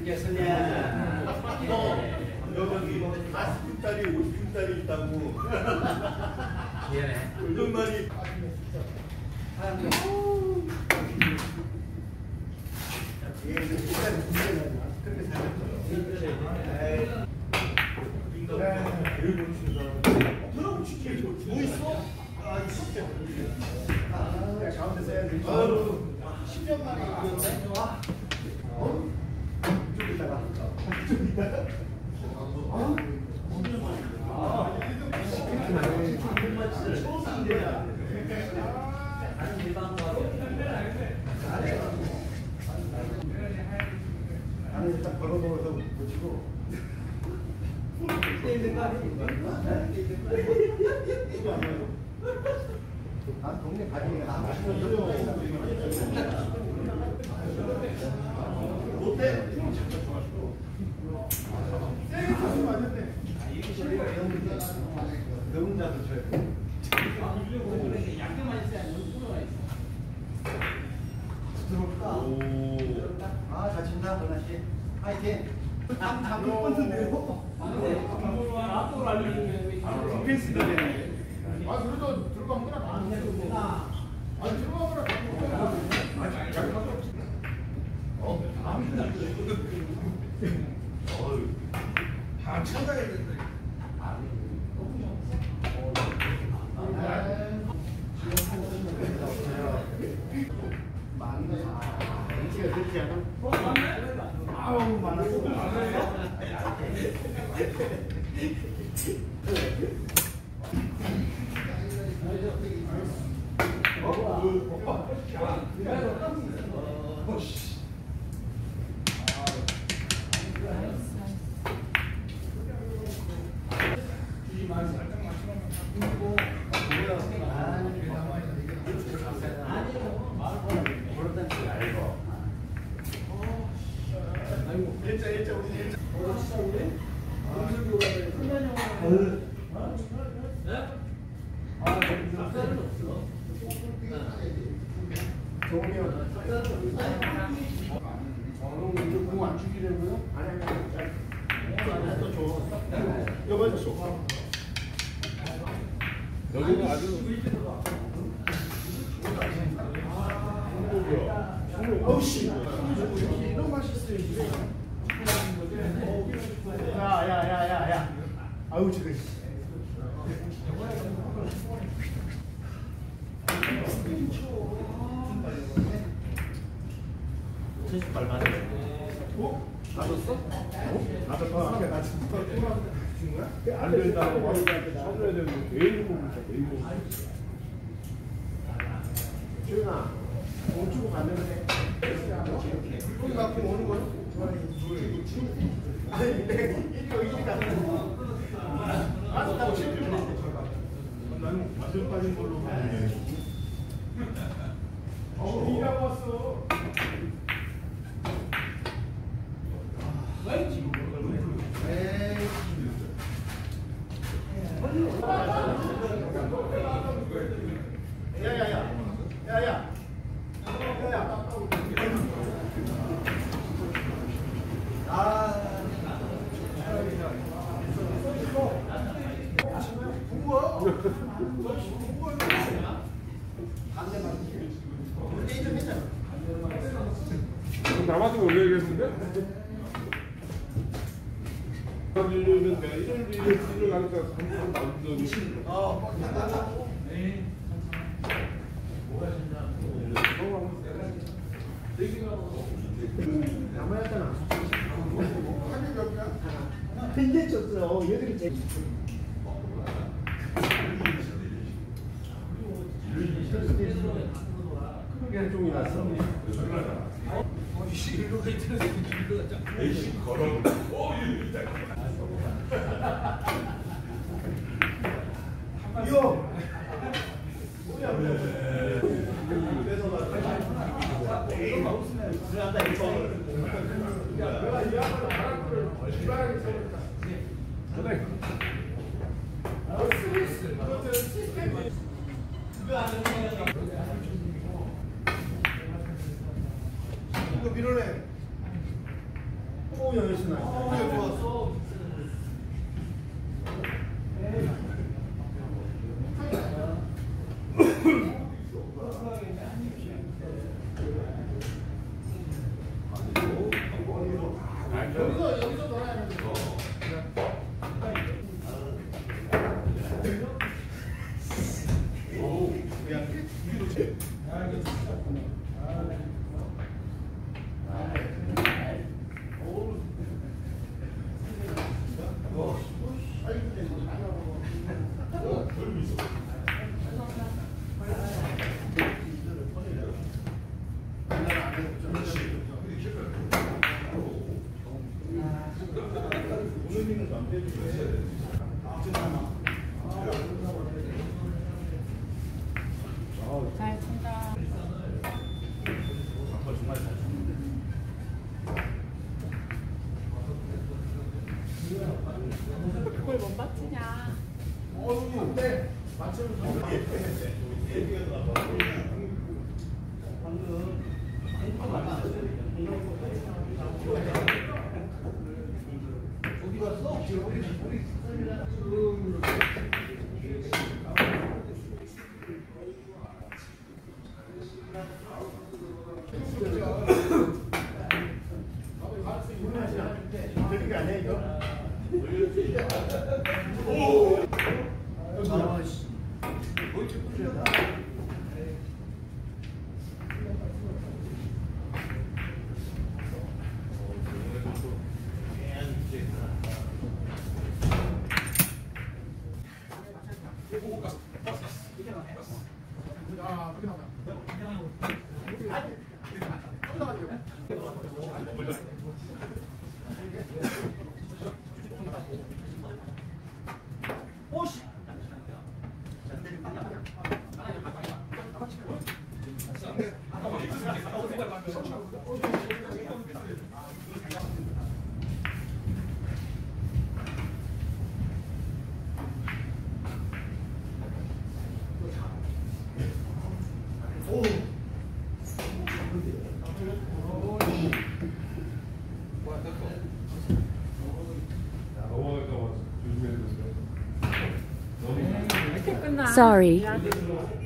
여기 40분짜리 50분짜리 있다고. 이런 말이. 뭐 있어? 아, 진짜. 가운데 써야 돼. 10년 만에 이겼네. 어? 좀 이따가. 좀 이따가. 나는 일단 걸어놓아서 붙이고. 난 동네 가족이 나 못해. 세게 쳤으면 안 된대. 너무 자주 쳐야 돼. 양념만 있어야 눈으로가 있어. 부드럽다. 아, 잘 친다, 권아씨. 화이팅. 잡을 뻔했네요. 앞으로 알려주면 디펜스가 되네. 아, 그래도 들어간 거랑 안 되는구나. 아니, 들어간 거랑 다 찾아야 된다. 아우, 많았어. 일자 우리 일자. 공안 죽이려고요? 아니, 또 줘. 여기서 줘. 여기는 아주 어우씨. 너무 맛있어요. 야. 아우, 지금. 말 맞아. 어? 맞았어? 맞았어. 앞에 나 지금 거야? 안 된다고 쳐줘야 되는데 매일 보고 있어. 매일 보고 있어. 주윤아, 돈 주고 가면 돼. 돈 갖고 오는 거야? 아니, 이리 가면 맞았다고 싶은데. 나는 완전 빠진 걸로 가는데. 일하고 왔어. 야야. 남았던 거 왜 그랬는데? 이러는데 이를 가니까 한번 나오더니 남아였잖아. 근데 쳤어. 얘들이 제일. 그게 종이 났어. 일로가 있잖아. 에이씨 걸어. 이거. 이거 밀어내. 어우 야 열심히 좋았어. 여기서 놀아야 돼. 잘 친다. 그걸 못 맞추냐? 어우 네. 맞추면 어디 갔어? 되는 게 아니야 이거? 오! 아씨. 뭐 이렇게 풀렸나? 야, 그렇게 오씨. 오. 이렇게 끝나. Sorry. 미안.